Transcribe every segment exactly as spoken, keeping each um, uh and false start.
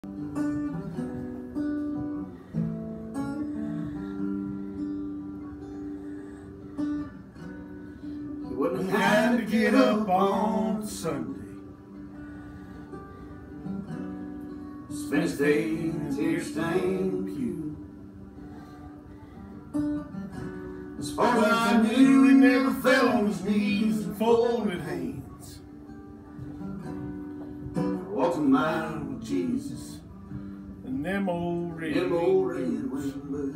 You wouldn't have to get up on Sunday, spend his day in a tear-stained pew. As far as I knew, he never fell on his knees and folded hands. Walked a mile with Jesus and them old red, them old red wing boots.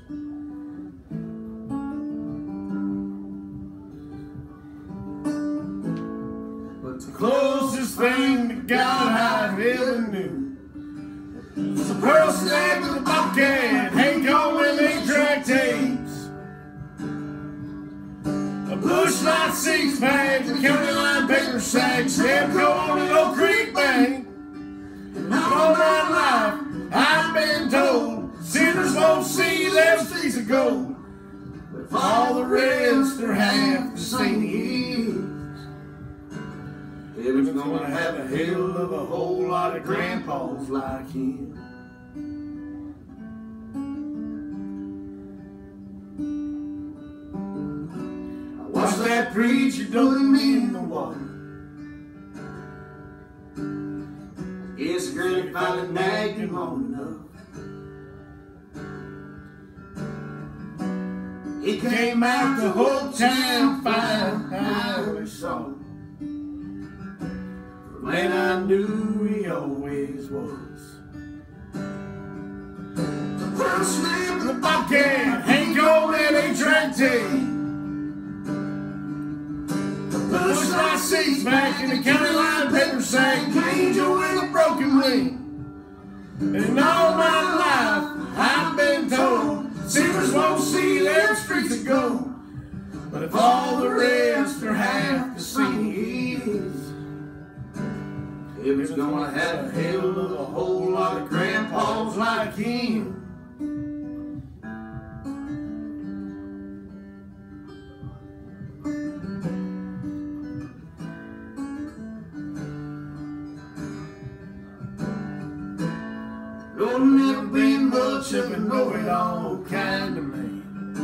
But the closest thing to God I've ever knew was a pearl snag with a bobcat, Hank on them eight track tapes, a bush light six pack, a county line paper sack, stamped on an Oak Creek bank. And all my life I've been told sinners won't see their streets of gold, but for all the rest are half the same years. Heaven's gonna have a hell of a whole lot of grandpas like him. I watched that preacher doing me in the water. I guess Granny finally nagged him on enough. He came out the whole town fine, highway song. Man, I knew he always was. The pearl snap, the bobcat, Hank on that eight-track tape, the bush light six back in the county line paper sack, angel with a broken wing. And all my life I've been told sinners won't see their streets of gold, but if all the rest are half the same years, Heaven's gonna have a hell of a whole lot of grandpas like him. Lord, never been much of a know-it-all kind of man,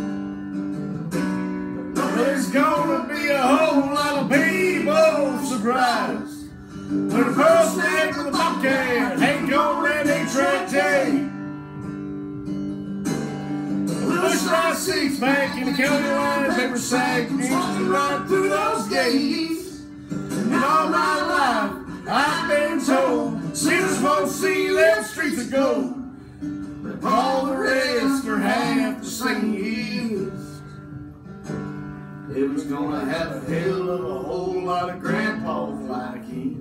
but there's gonna be a whole lot of people surprised when the pearl snag with a bobcat, Hank on that eight-track tape, the bush light six pack in the county line paper sack, walking right through those gates. And all my life I've been told sinners won't see their streets of gold, but all the rest are half the same years. Heaven's gonna have a hell of a whole lot of grandpas like him.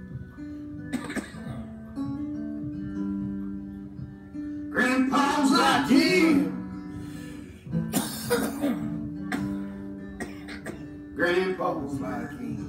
Grandpas like him. Grandpas like him.